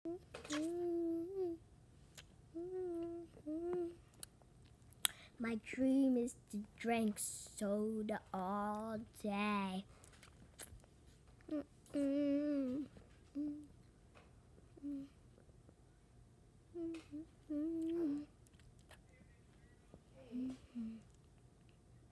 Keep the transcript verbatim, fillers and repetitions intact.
My dream is to drink soda all day.